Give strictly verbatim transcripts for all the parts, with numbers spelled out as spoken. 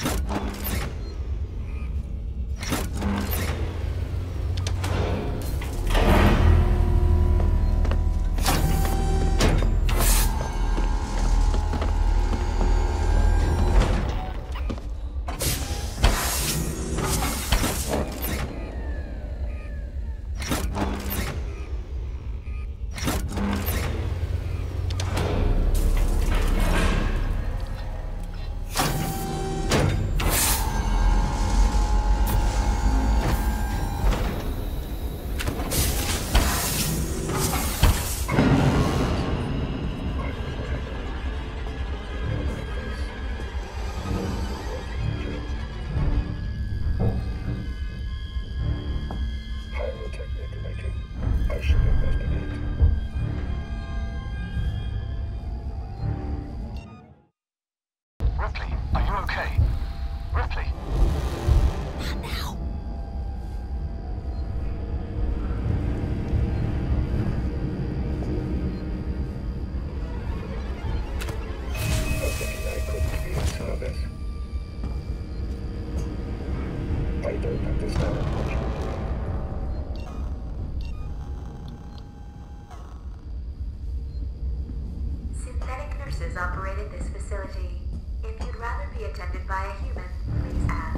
Operated this facility. If you'd rather be attended by a human, please ask.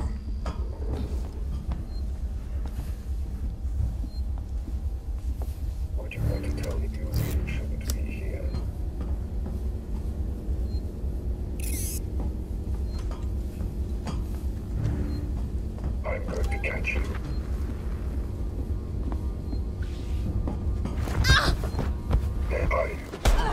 What you want to tell me you shouldn't be here. I'm going to catch you. Where are you?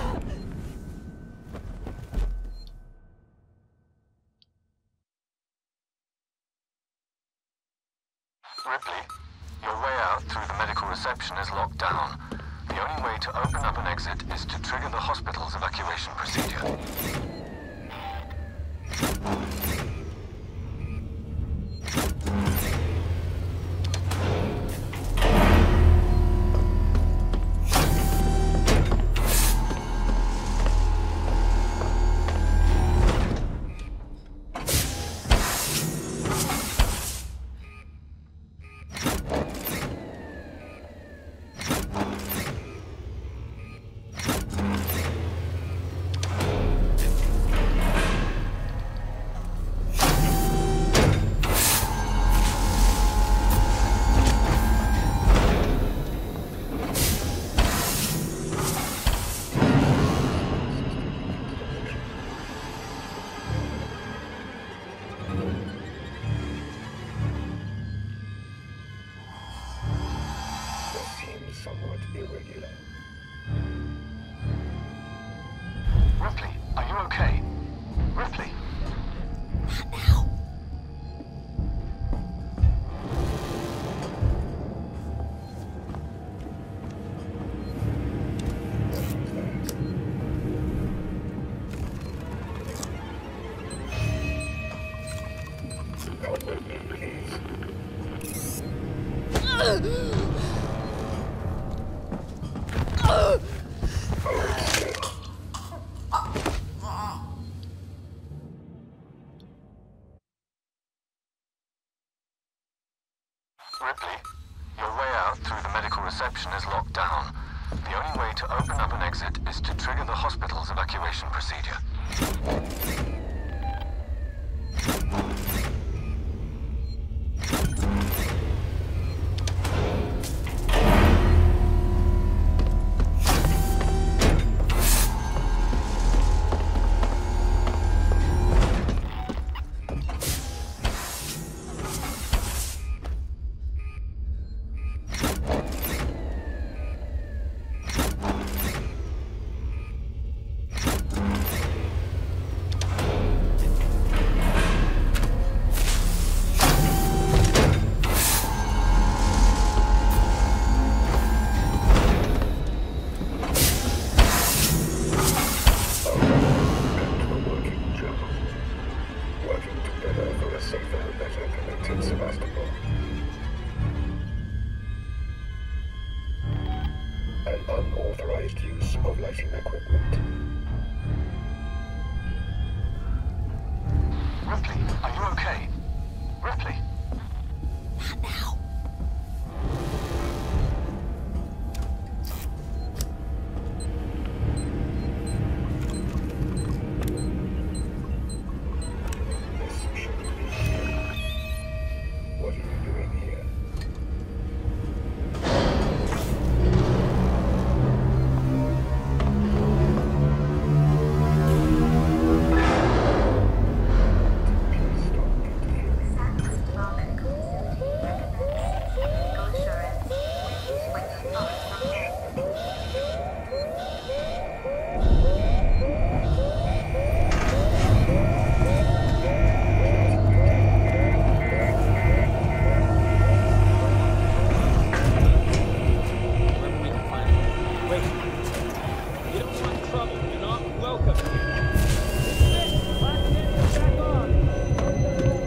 Ripley, your way out through the medical reception is locked down. The only way to open up an exit is to trigger the hospital's evacuation procedure. Somewhat irregular. Ripley, are you okay? Ripley? Not now. Come with me, please. Ripley, your way out through the medical reception is locked down. The only way to open up an exit is to trigger the hospital's evacuation procedure. Ripley, are you okay? Ripley? Not now. This shouldn't be here. What are you doing here? Please stop interfering. San Cristobal Medical Facility recommends seeking legal assurance. Please wait a moment from here. Wherever we can find it. Wait. You don't want trouble. You're not welcome here. This is it. Last chance to back on.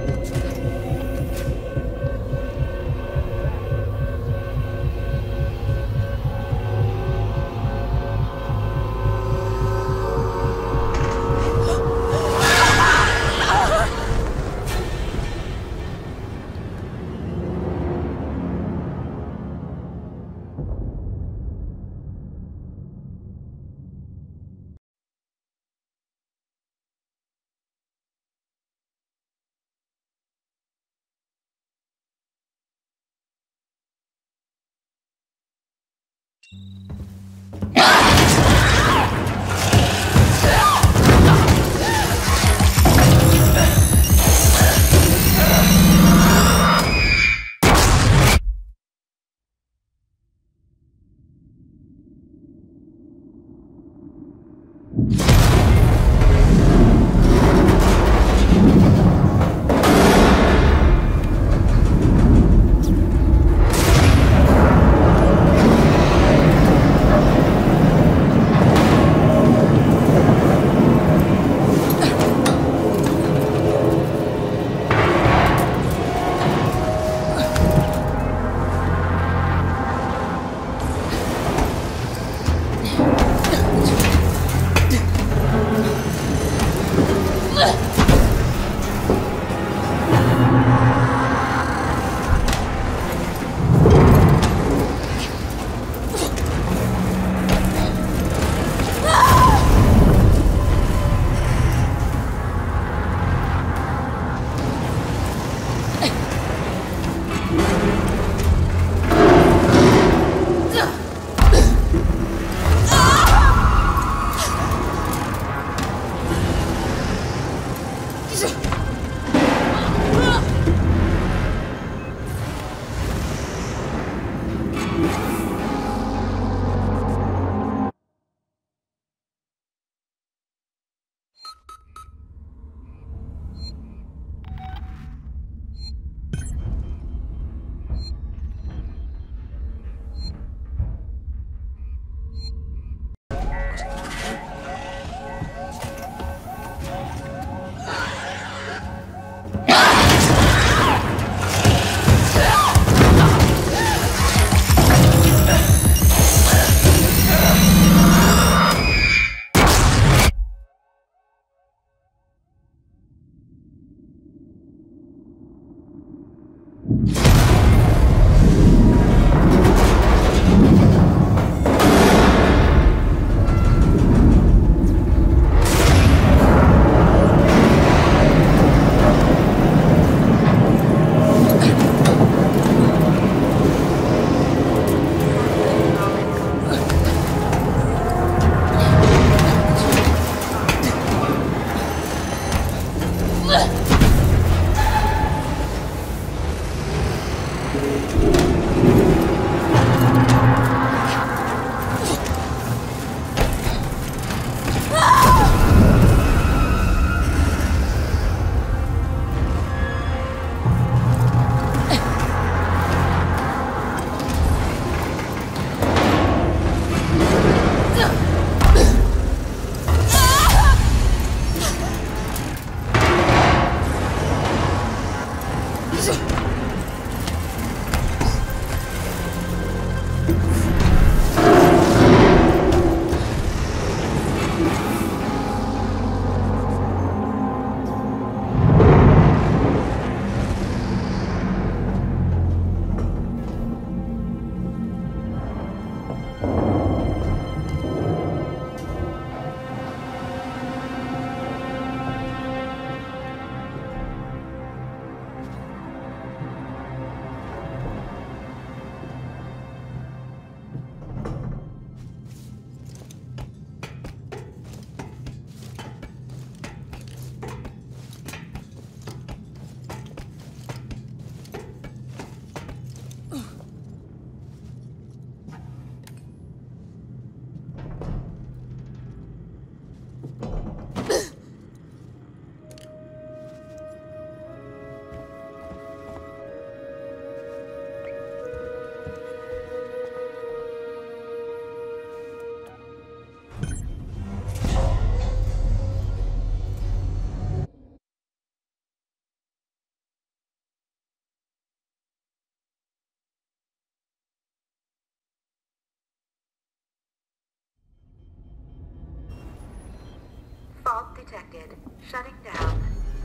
detected. Shutting down.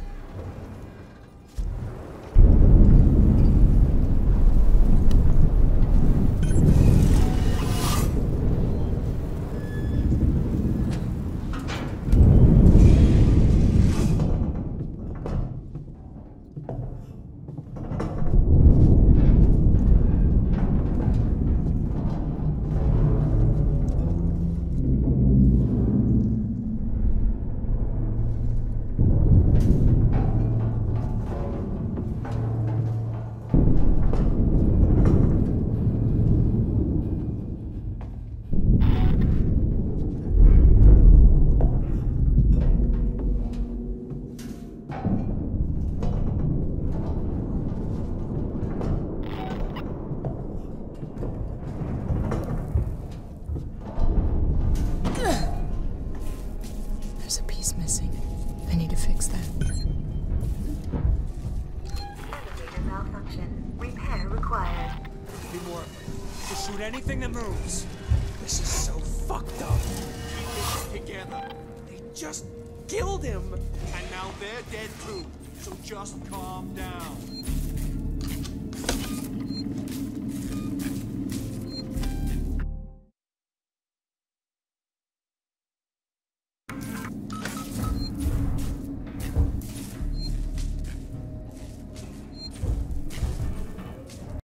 There's a piece missing. I need to fix that. Elevator malfunction. Repair required. Be more. Just shoot anything that moves. This is so fucked up. Keep it together. They just killed him. And now they're dead too. So just calm down.